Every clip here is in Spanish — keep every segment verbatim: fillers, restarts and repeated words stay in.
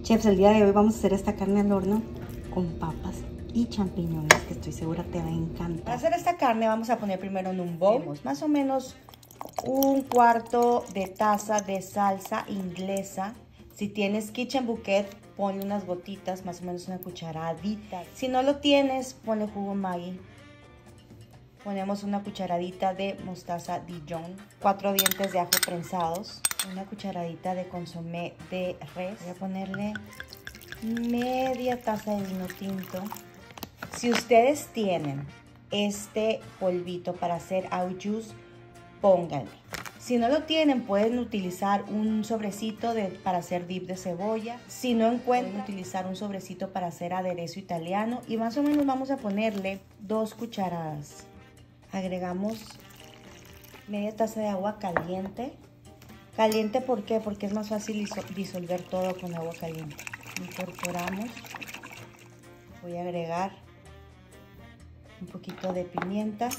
Chefs, el día de hoy vamos a hacer esta carne al horno con papas y champiñones, que estoy segura te va a encantar. Para hacer esta carne vamos a poner primero en un bowl más o menos un cuarto de taza de salsa inglesa. Si tienes Kitchen Bouquet, ponle unas gotitas, más o menos una cucharadita. Si no lo tienes, ponle jugo Maggi. Ponemos una cucharadita de mostaza Dijon, cuatro dientes de ajo prensados, una cucharadita de consomé de res. Voy a ponerle media taza de vino tinto. Si ustedes tienen este polvito para hacer au jus, pónganle. Si no lo tienen, pueden utilizar un sobrecito de, para hacer dip de cebolla. Si no encuentran, pueden utilizar un sobrecito para hacer aderezo italiano. Y más o menos vamos a ponerle dos cucharadas. Agregamos media taza de agua caliente. Caliente, ¿por qué? Porque es más fácil disolver todo con agua caliente. Incorporamos. Voy a agregar un poquito de pimienta.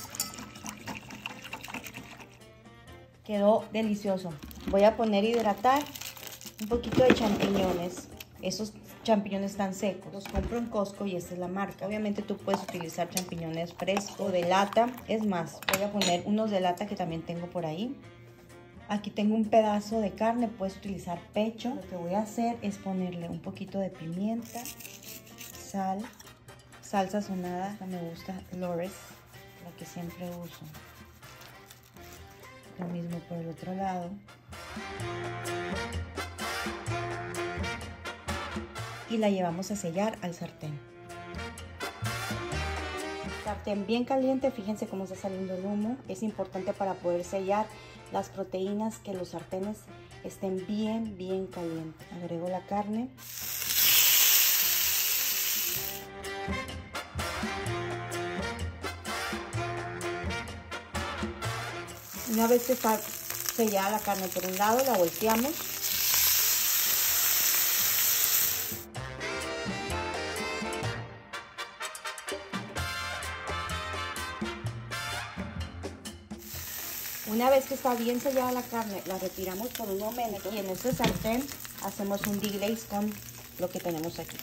Quedó delicioso. Voy a poner a hidratar un poquito de champiñones. Esos champiñones están secos. Los compro en Costco y esta es la marca. Obviamente tú puedes utilizar champiñones frescos de lata. Es más, voy a poner unos de lata que también tengo por ahí. Aquí tengo un pedazo de carne, puedes utilizar pecho. Lo que voy a hacer es ponerle un poquito de pimienta, sal, salsa sazonada. Esta me gusta, Lores, la que siempre uso. Lo mismo por el otro lado. Y la llevamos a sellar al sartén. Sartén bien caliente, fíjense cómo está saliendo el humo. Es importante para poder sellar las proteínas que los sartenes estén bien, bien calientes. Agrego la carne. Una vez que está sellada la carne por un lado, la volteamos. Una vez que está bien sellada la carne, la retiramos por un momento y en este sartén hacemos un deglaze con lo que tenemos aquí.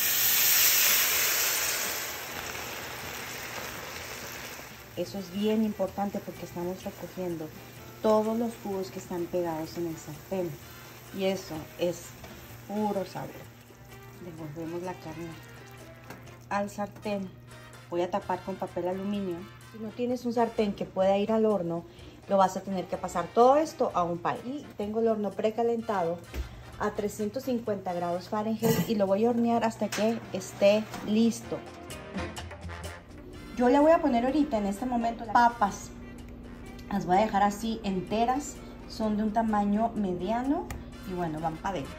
Eso es bien importante porque estamos recogiendo todos los jugos que están pegados en el sartén. Y eso es puro sabor. Devolvemos la carne al sartén. Voy a tapar con papel aluminio. Si no tienes un sartén que pueda ir al horno, lo vas a tener que pasar todo esto a un palo. Y tengo el horno precalentado a trescientos cincuenta grados Fahrenheit y lo voy a hornear hasta que esté listo. Yo le voy a poner ahorita en este momento las papas. Las voy a dejar así enteras. Son de un tamaño mediano y bueno, van para adentro.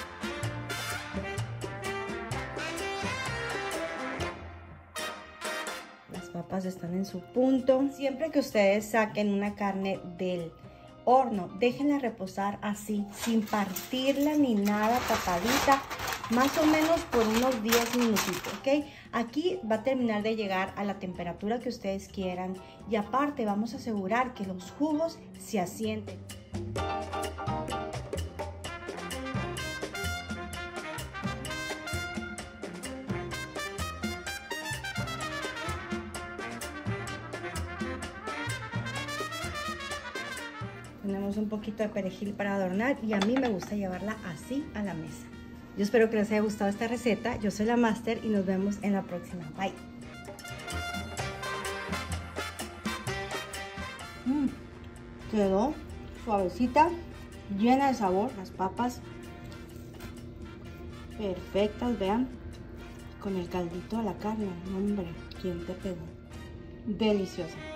Las papas están en su punto. Siempre que ustedes saquen una carne del horno, déjenla reposar así, sin partirla ni nada, tapadita, más o menos por unos diez minutitos, ¿ok? Aquí va a terminar de llegar a la temperatura que ustedes quieran y aparte vamos a asegurar que los jugos se asienten. Tenemos un poquito de perejil para adornar y a mí me gusta llevarla así a la mesa. Yo espero que les haya gustado esta receta. Yo soy la Master y nos vemos en la próxima. Bye. Mm, quedó suavecita, llena de sabor. Las papas perfectas, vean. Con el caldito de la carne. Hombre, ¿quién te pegó? Deliciosa.